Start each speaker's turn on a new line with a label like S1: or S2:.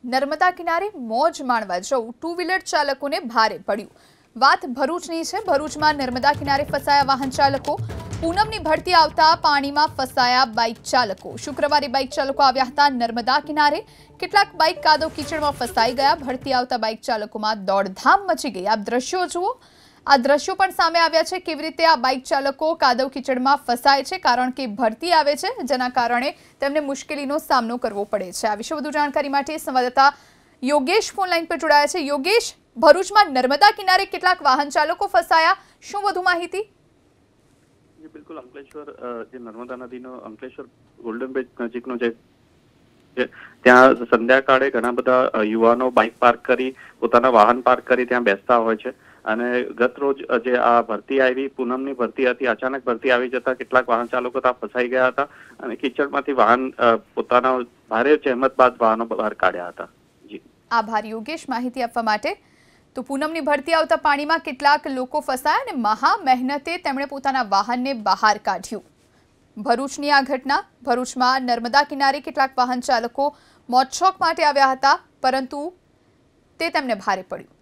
S1: નર્મદા કિનારે મોજ માણવા જવું ટુ વ્હીલર ચાલકોને ભારે પડ્યું। વાત ભરૂચની છે। ભરૂચમાં નર્મદા કિનારે ફસાયા વાહન ચાલકો। પૂનમની ભરતી આવતા પાણીમાં ફસાયા બાઇક ચાલકો। શુક્રવારે બાઇક ચાલકો આવ્યા હતા નર્મદા કિનારે। કેટલાક બાઇક કાદવ કીચડમાં ફસાઈ ગયા। ભરતી આવતા બાઇક ચાલકોમાં દોડધામ મચી ગઈ। આપ દ્રશ્યો જુઓ। આ દ્રશ્યો પણ સામે આવ્યા છે કેવી રીતે આ બાઇક ચાલકો કાદવ કીચડમાં ફસાય છે કારણ કે ભરતી આવે છે જેના કારણે તેમને મુશ્કેલીનો સામનો કરવો પડે છે। આ વિશે વધુ જાણકારી માટે સંવાદદાતા યોગેશ ફોન લાઈન પર જોડાયા છે। યોગેશ, ભરૂચમાં નર્મદા કિનારે કેટલાક વાહન ચાલકો ફસાયા, શું વધુ માહિતી?
S2: બિલકુલ, અંકલેશ્વર જે નર્મદા નદીનો અંકલેશ્વર ગોલ્ડન બ્રિજ નજીકનો જે ત્યાં સંધ્યાકાળે ઘણા બધા યુવાનો બાઇક પાર્ક કરી પોતાના વાહન પાર્ક કરી ત્યાં બેસતા હોય છે અને ગત રોજ જે આ ભરતી આવી, પૂનમની ભરતી હતી, અચાનક ભરતી આવી જતા કેટલાક વાહન ચાલકો ત્યાં ફસાઈ ગયા હતા અને કિચડમાંથી વાહન પોતાના ભારે જહેમત બાદ વાહનો બહાર કાઢ્યા હતા। જી,
S1: આભાર યોગેશ માહિતી આપવા માટે। તો પૂનમની ભરતી આવતા પાણીમાં કેટલાક લોકો ફસાયા અને મહા મહેનતે તેમણે પોતાના વાહનને બહાર કાઢ્યું। ભરૂચની આ ઘટના। ભરૂચમાં નર્મદા કિનારે કેટલાક વાહન ચાલકો મોજ શોખ માટે આવ્યા હતા પરંતુ તે તેમને ભારે પડ્યું।